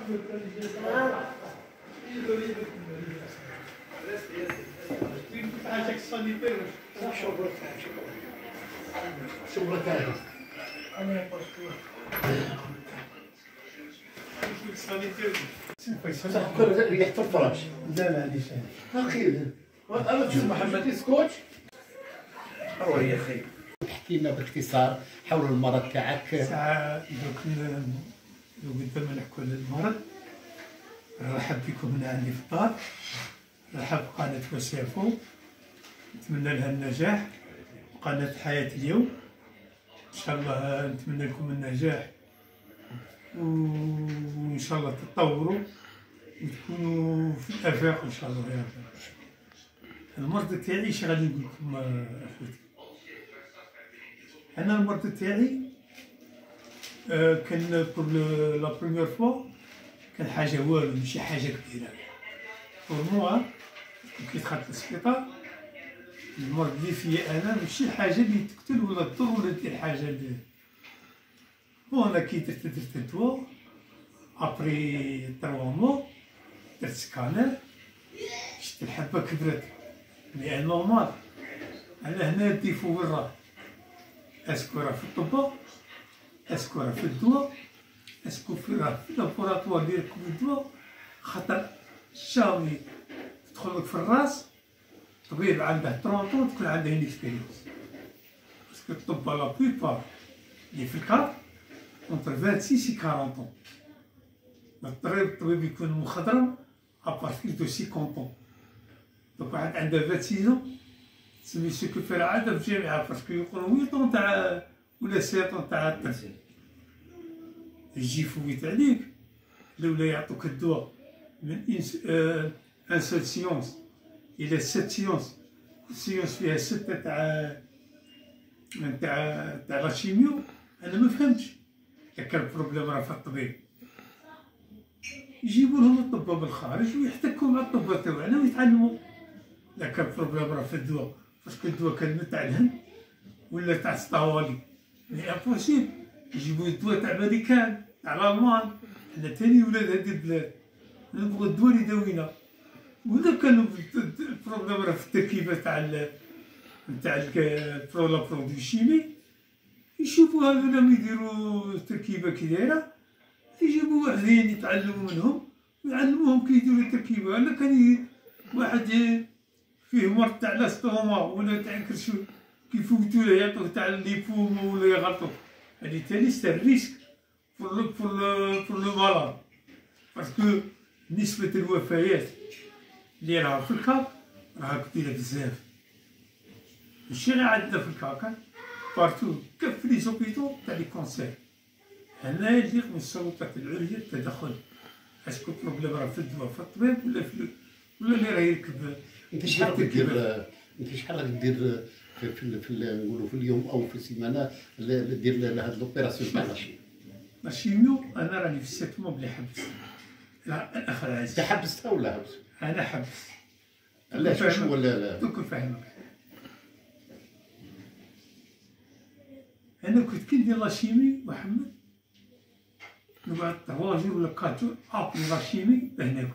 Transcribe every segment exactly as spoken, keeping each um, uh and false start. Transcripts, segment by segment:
ريحة الفراش. لا معليش اخي انا تشوف محمد اسكوت. هو يا اخي احكي لنا باختصار حول المرض تاعك. ساعة دوك دوك قبل ما نحكوا على المرض، نرحب بكم هنا عندي في الدار، نرحب بقناة وسيفو، نتمنى لها النجاح، قناة حياة اليوم، إن شاء الله نتمنى لكم النجاح وإن شاء الله تتطوروا وتكونوا في الآفاق إن شاء الله يا رب. المرض تاعي اش غادي نقول لكم أخوتي؟ أنا المرض تاعي آه كان بور لا بروميير فوا كان حاجة والو، ماشي حاجة كبيرة. بور موا كي دخلت للسبيطار المرض اللي فيا أنا ماشي حاجة اللي تقتل ولا تضر ولا دير حاجة اللي بون. أنا كي درت درت الدوا أبري تروا موا درت سكانر، شفت الحبة كبرت، مي نورمال. أنا هنا الديفو وين راه؟ اسكو راه في الطب، اسكو راه في الدواء، اسكو في راه في لابوراتوار ديالكم الدواء، خاطر الشاوي تدخل لك في الراس طبيب عنده ثلاثين تكون عنده اون اكسبيريونس. باسكو الطب لا بليبار اللي في الكار اونتر ستة وعشرين و أربعين. الطبيب الطبيب يكون مخضرم ابارتير دو خمسين. دونك واحد عنده ستة وعشرين تسمي سكو في العاده في الجامعه، باسكو يقولوا ثمانية تاع ولا سبعة تاع الطب. يجي يفوت عليك لولا يعطوك الدواء من ان سول سيونس الى ست سيونس، سيونس فيها ستة تاع تاع تاع لا شيميو. انا ما فهمتش كان البروبليم راه في الطبيب. يجيبوا لهم الطباب الخارج ويحتكوا مع الطباب تاعنا ويتعلموا. لا كان البروبليم راه في الدواء، باسكو الدواء كان تاع الهند ولا تاع السطوالي، مي امبوسيبل يجيبوا الدواء تاع امريكان تاع الالمان. حنا تاني ولاد هادي البلاد نبغوا الدواء اللي يداوينا. ولا كان البروبليم راه في التركيبه تاع تاع البرو لا برودوي شيمي، يشوفوا هذولا يديروا التركيبه كي دايره، يجيبوا واحدين يتعلموا منهم ويعلموهم كي يديروا التركيبه. انا كان واحد فيه مرض تاع لاستوما ولا تاع كرشو كيفوتوا له يعطوه تاع الليبوم ولا يغلطوه، هادي تاني سي ريسك بور لو بور لو بور لو مالاد. باسكو نسبة الوفيات اللي راها في الكاك راها كبيرة بزاف، ماشي غير عندنا في الكاك، بارتو كاع في لي زوبيتو تاع لي كونسير. هنا يليق من السلطات العليا التدخل، اسكو بروبليم راه في الدواء في الطبيب ولا في ولا اللي راه يركب. انت شحال راك دير انت شحال راك دير في في, في نقولوا في اليوم او في السيمانه دير هاد لوبيراسيون تاع لاشيميو؟ لاشيميو انا راني في الست مو بلي حبس. لا الاخ العزيز، انت حبستها ولا حبس؟ انا حبس. علاش واش ولا لا؟ دوك نفهمك. انا كنت كي ندير لاشيمي محمد نقعد ثلاثة جور ولا أربعة جور ابري لاشيمي باه ناكل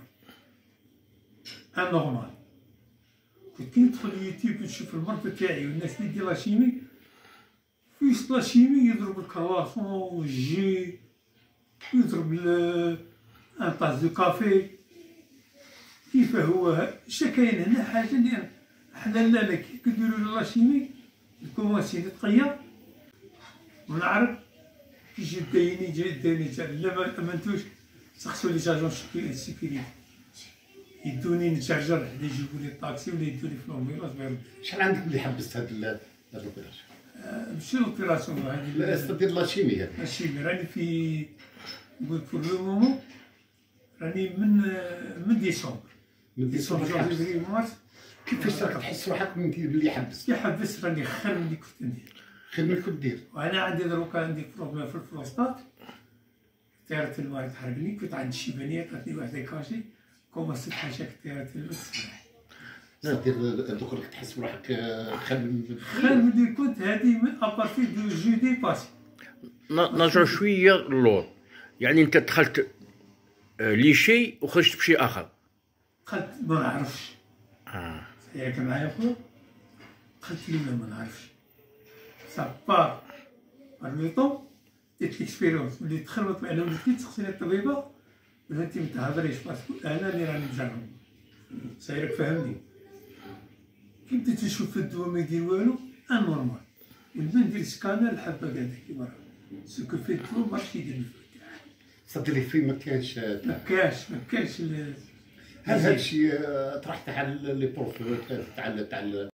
ان نورمال. كنت كي ندخل اليوتيوب نشوف المرض تاعي والناس اللي يدير لاشيمي، في وسط لاشيمي يضرب الكرواسون والجي، يضرب ان طاس دو كافي. كيف هو اش كاين هنا حاجه اللي حنا لا لا كي كيديروا لاشيمي الكوماسي نتقيا ونعرف كي جي دايني جاي دايني لا ما امنتوش. سقسوا لي جاجون سيكوريتي يدوني نتشارجر حدا يجيبوا لي الطاكسي ولا يدوني في لومبيلاج. شحال عندك اللي حبست هاد لوبيراسيون؟ ماشي لوبيراسيون هادي لا دير لاشيمي. هادي لاشيمي راني في نقول بور لو مومون راني من من ديسمبر من ديسمبر جانفي مارس. كيفاش راك تحس روحك من ملي حبست؟ كي حبست راني خير من اللي كنت ندير. خير من كنت دير. وانا عندي دروكا عندي بروبليم في البروستات، تيرة الماء تحرقني. كنت عندي الشيبانية عطاتني واحد كاشي كوماسيت حاشاك تيرة الماء تسمح. لا دير دوك راك تحس بروحك خير من خير من اللي كنت. هادي من ابارتي دو جودي باسي. نرجع شويه للور، يعني انت دخلت لشيء وخرجت بشيء اخر. دخلت ما نعرفش. اه ياك معايا خويا، دخلت لي ما نعرفش صبار رميطو ديت ليكسبيريونس، وليت تخربط معنا، وليت كي تسقسيني الطبيبه قالت انت ما تهضريش باسكو انا اللي راني نجرب. سايرك فهمني، كي بديت نشوف الدواء ما يدير والو ان نورمال، ولما ندير سكانر الحبه قاعده كيما راه سكو في الدواء ماش يدير صدري في ما كانش. ما كاش ما كاش. هل هذا الشيء طرح تاع لي بروف تاع تاع